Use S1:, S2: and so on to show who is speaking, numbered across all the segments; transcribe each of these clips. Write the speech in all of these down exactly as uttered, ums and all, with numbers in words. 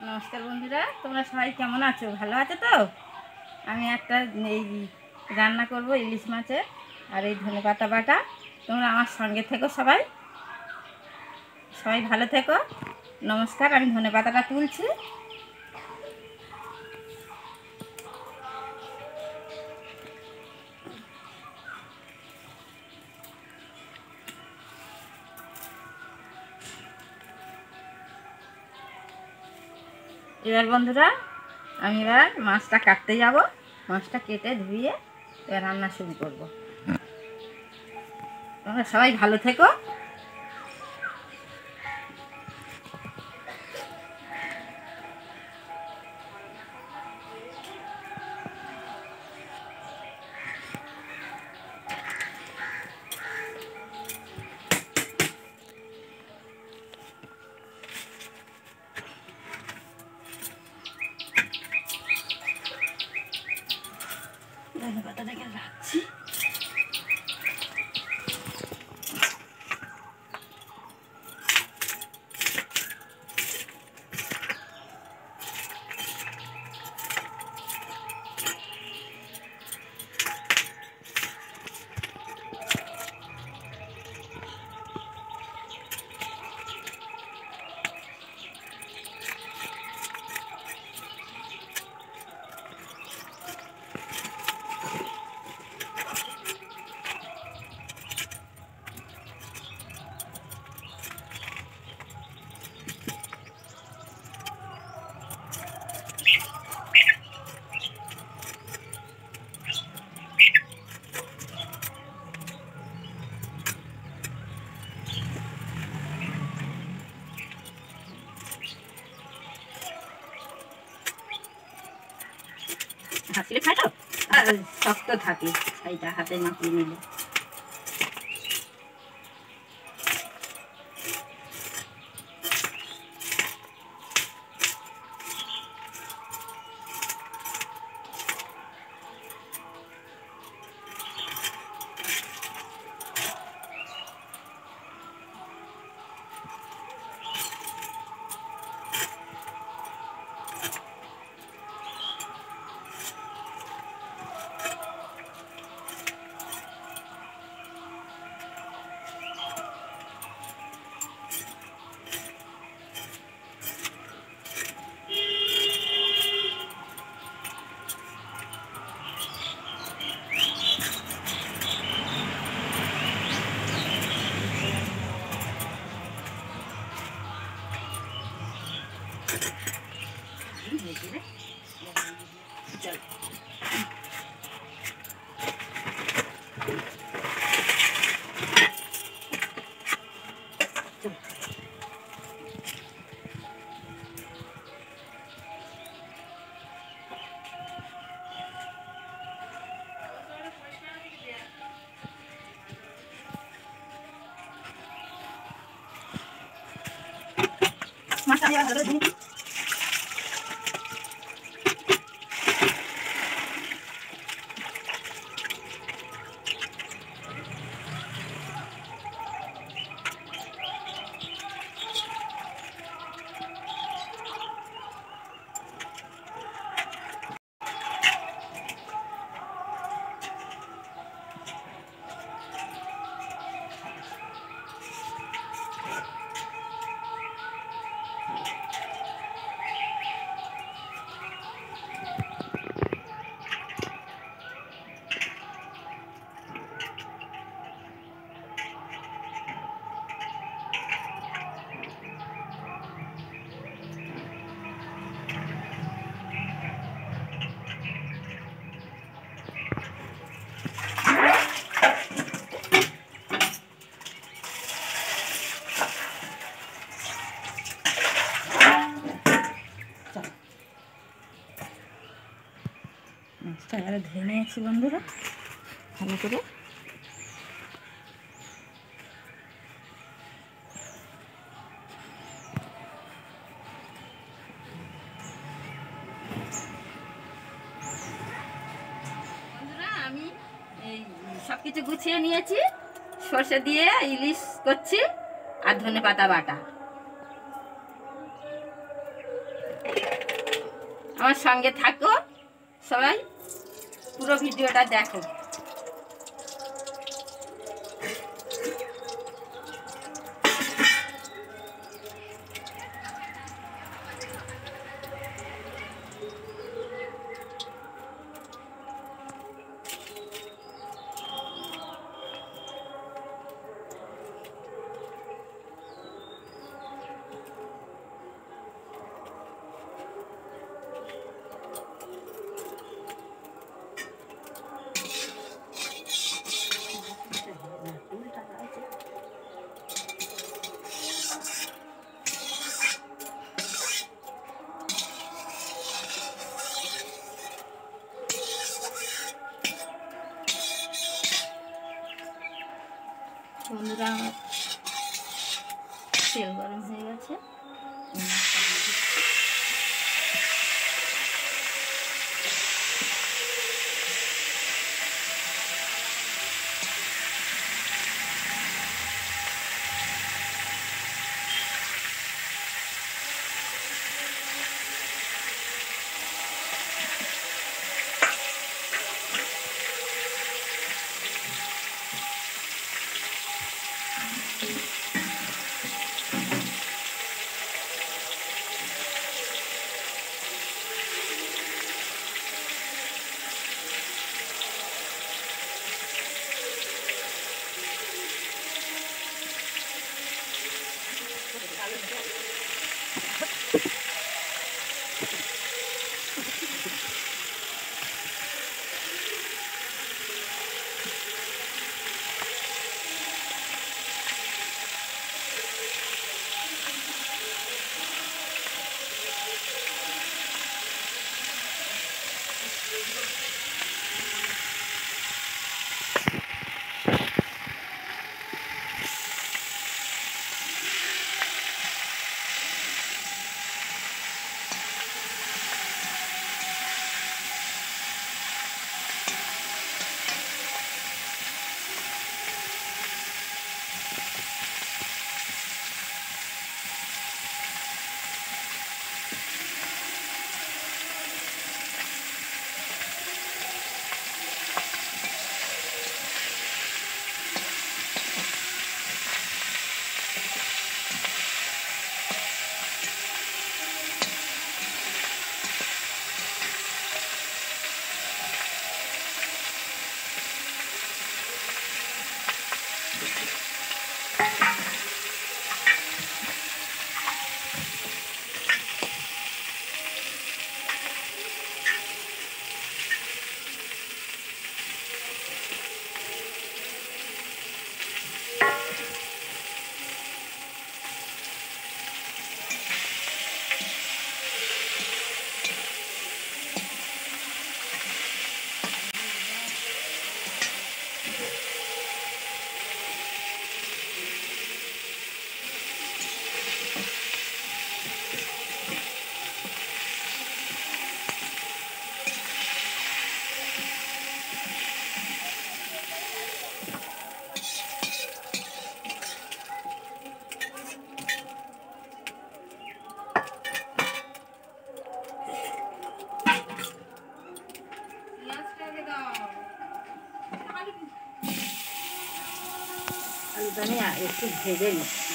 S1: নমস্কার বন্ধুরা, তোমরা সবাই কেমন আছো? ভালো আছো তো? আমি একটা এই রান্না করব ইলিশ মাছের আর এই ধনেপাতা বাটা। তোমরা আমার সঙ্গে থেকো, সবাই সবাই ভালো থেকো। নমস্কার, আমি ধনেপাতাটা তুলছি। এবার বন্ধুরা, আমি এবার মাছটা কাটতে যাব। মাছটা কেটে ধুয়ে এবার রান্না শুরু করব। তোমরা সবাই ভালো থেকো। ধনেপাতাটাকে রাখছি। হাসলে খাই তো শক্ত থাকে, এইটা হাতে মাখিয়ে নিলে। মাছটা দিয়ে ভালো করে ধুয়ে মাছটা এবারে ধুয়ে নিয়েছি বন্ধুরা ভালো করে। বন্ধুরা, আমি এই সব কিছু গুছিয়ে নিয়েছি। সর্ষে দিয়ে ইলিশ করছি আর ধনেপাতা বাটা। আমার সঙ্গে থাকো, সবাই পুরো ভিডিওটা দেখো। বন্ধুরা, আমার তেল গরম হয়ে গেছে। আলুটা আমি একটু ভেজে নিচ্ছি।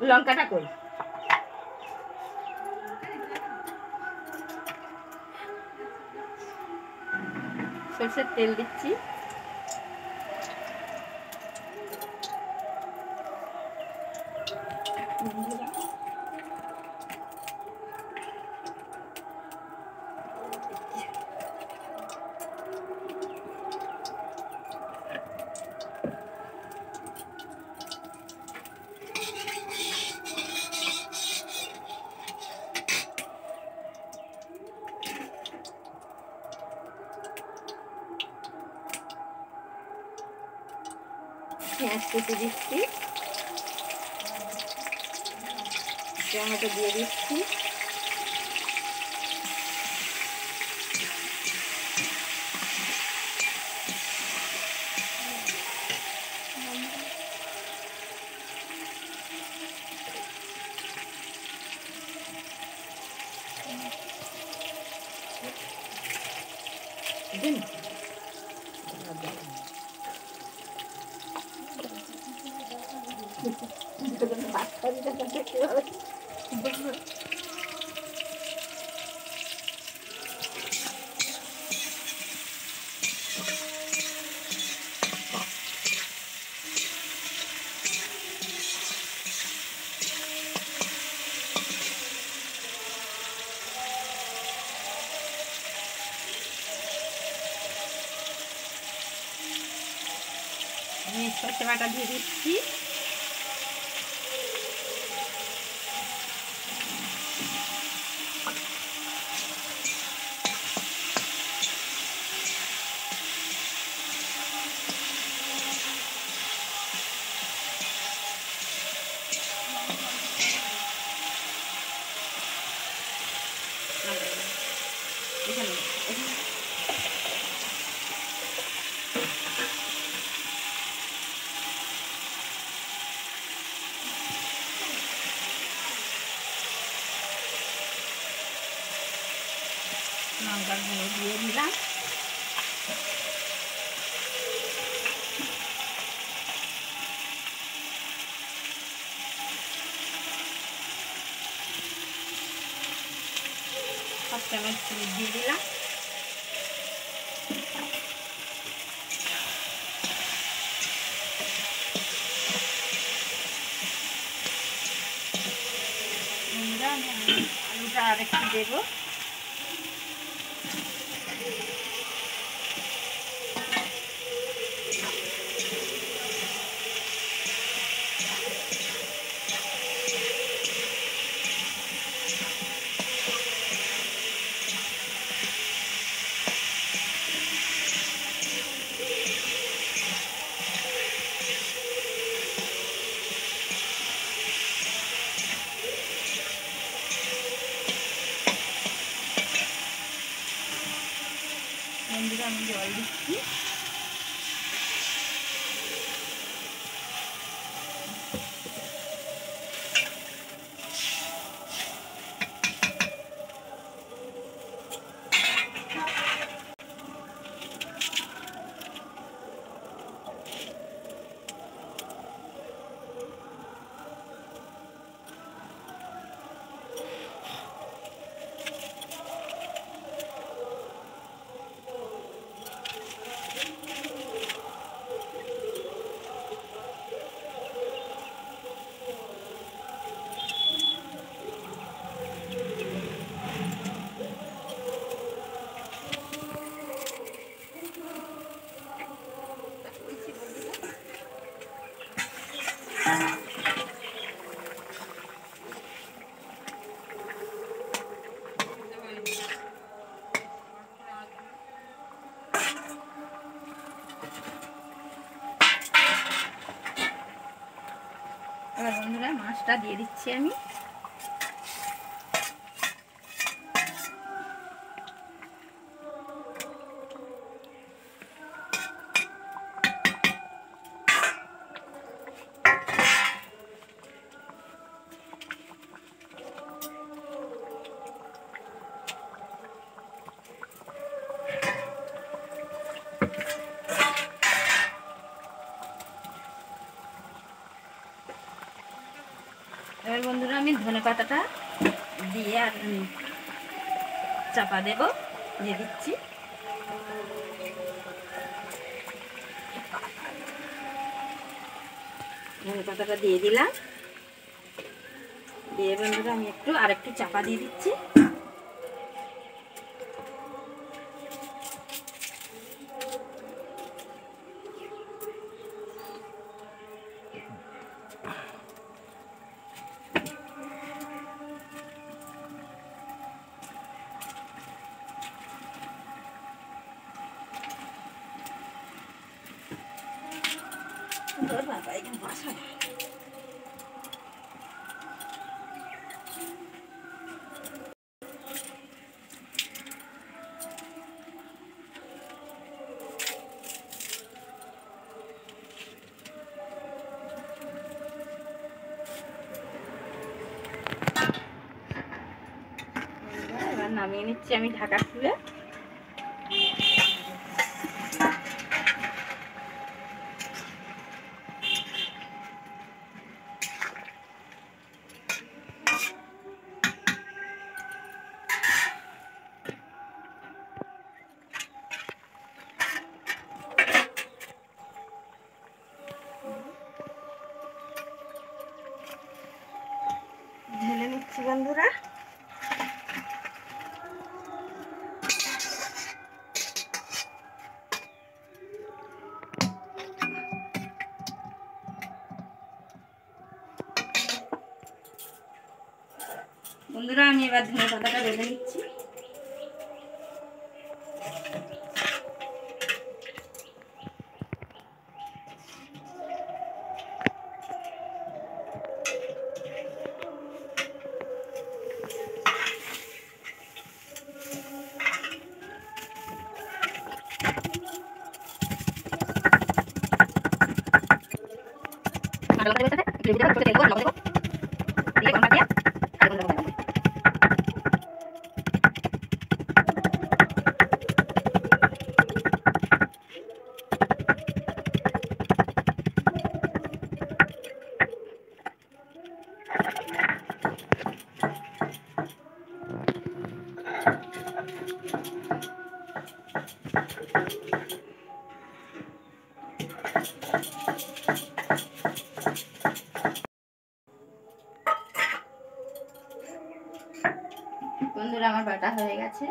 S1: লঙ্কাটা কই, সরষের তেল দিচ্ছি। পেঁয়াজ কেটে দিচ্ছি, টমেটো দিয়ে দিচ্ছি, দিন আমি সর্ষে বাটা দিয়ে দিচ্ছি। এখানে লঙ্কার গুঁড়ো দিয়ে দিলাম। এক চামচ চিনি দিয়ে দিলাম। আলুটা আর একটু দেবো। বন্ধুরা আমি জল দিচ্ছি। এবার বন্ধুরা মাছটা দিয়ে দিচ্ছি আমি। এবার বন্ধুরা আমি ধনে পাতাটা দিয়ে আর চাপা দেব, দিয়ে দিচ্ছি। ধনে পাতাটা দিয়ে দিলাম, দিয়ে বন্ধুরা আমি একটু আর একটু চাপা দিয়ে দিচ্ছি। এবার নামিয়ে নিচ্ছি আমি ঢাকা খুলে। ঢেলে নিচ্ছি বন্ধুরা। বন্ধুরা আমি এবার ধনে পাতাটা বেঁধে নিচ্ছি। বন্ধুরা আমার বাটা হয়ে গেছে।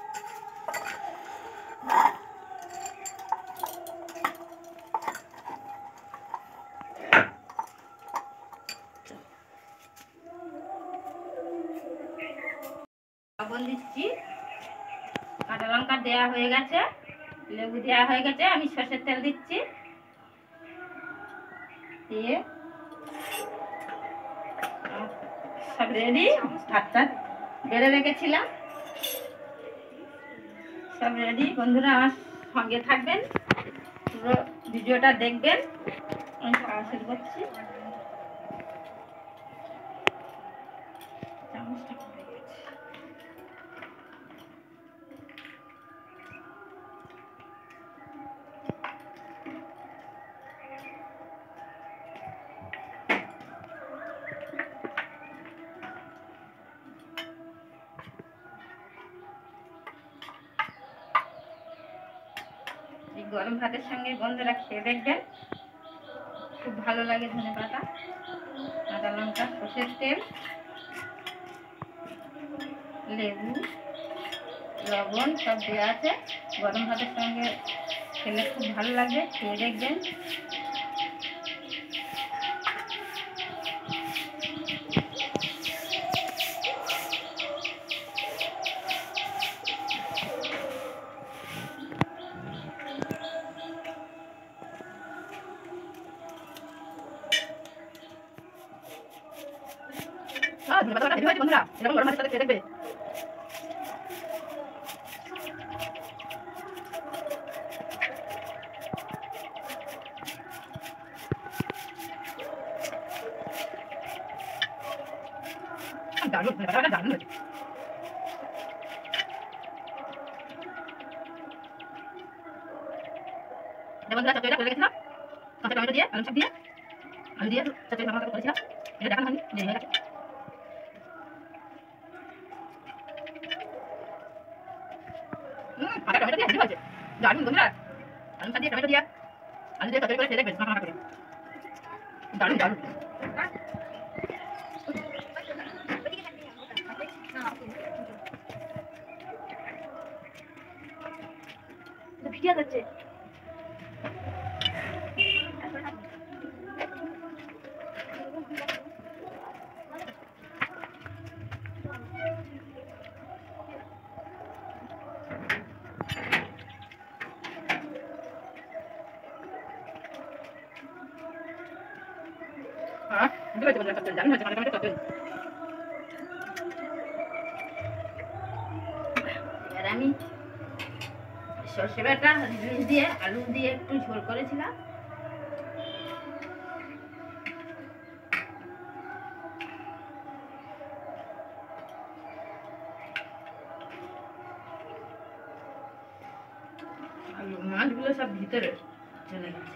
S1: লবণ দিচ্ছি, কাঁচা লঙ্কা দেওয়া হয়ে গেছে, লেবু দেওয়া হয়ে গেছে, আমি সরষের তেল দিচ্ছি। দিয়ে সব রেডি, ভাতটা বেড়ে রেখেছিলাম, সব রেডি। বন্ধুরা আমার সঙ্গে থাকবেন, পুরো ভিডিওটা দেখবেন। আমি খাওয়া শুরু করছি। চামচটা পড়ে গেছে। এই গরম ভাতের সঙ্গে বন্ধুরা খেয়ে দেখবেন, খুব ভালো লাগে। ধনে পাতা, কাঁচা লঙ্কা, সরষের তেল, লেবু, লবণ সব দেওয়া আছে। গরম ভাতের সঙ্গে খেলে খুব ভালো লাগবে, খেয়ে দেখবেন। বন্ধুরা এরকম গরম ভাতের সাথে খেয়ে দেখবে। দারুণ, দারুণ হয়েছে। বন্ধুরা চচ্চড়িটা করে রেখেছিলাম, কাঁচা টমেটো দিয়ে, আলু শাক দিয়ে, আলু দিয়ে চচ্চড়ি মাখা করেছিলাম। এটা দেখানো হয়নি, দেরি হয়ে গেছে। আদা টমেটো দিয়ে হেভি হয়েছে দারুণ বন্ধুরা আলু দিয়ে টমেটো দিয়ে আলু দিয়ে তরকারি করে খেয়ে দেখবেন মাখা মাখা করে দারুণ দারুণ ভিডিও করছে হ্যাঁ বুঝতে পারছি বন্ধুরা সব দারুণ হয়েছে মানে টমেটো তরকারি এবার আমি সর্ষে বাটা ইলিশ দিয়ে আলু দিয়ে একটু ঝোল করেছিলাম আলু মাছগুলো সব ভিতরে চলে গেছে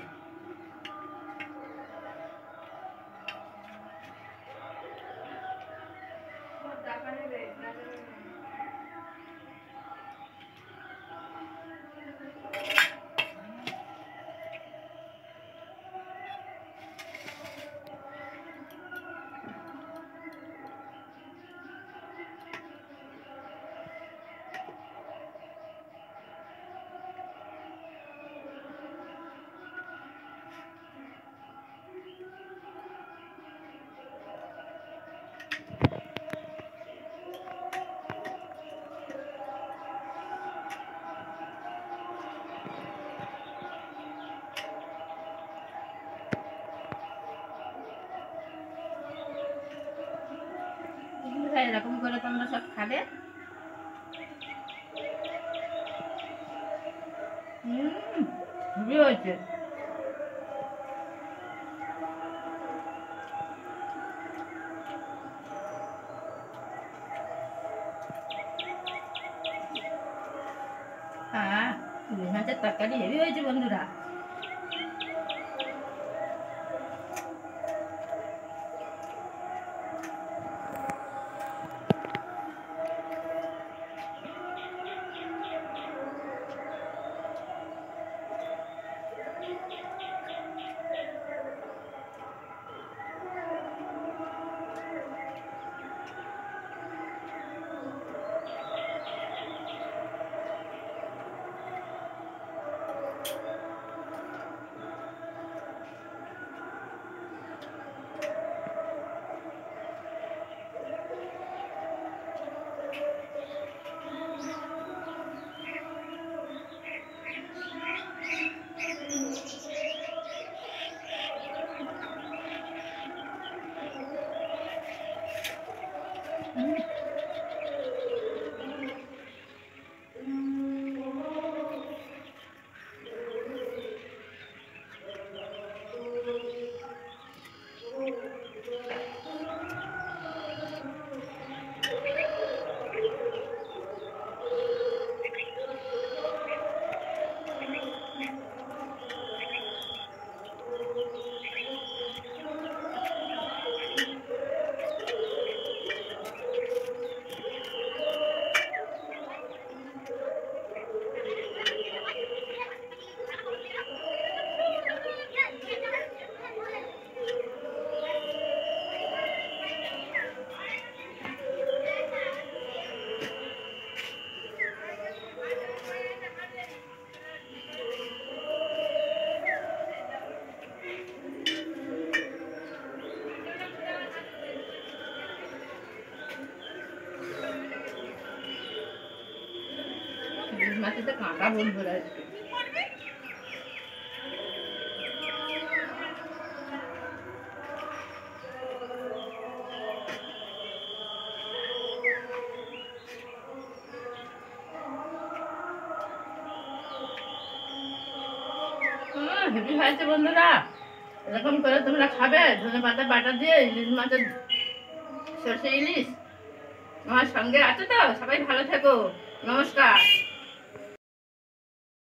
S1: এরকম করে তোমরা সব খাবে হুম খুবই হয়েছে হ্যাঁ ইলিশ মাছের তরকারি হেভি হয়েছে বন্ধুরা মাটিতে কাঁটা বন্ধুরা হেভি হয়েছে বন্ধুরা এরকম করে তোমরা খাবে ধনেপাতা বাটা দিয়ে ইলিশ মাছের সর্ষে ইলিশ আমার সঙ্গে আছো তো সবাই ভালো থেকো নমস্কার।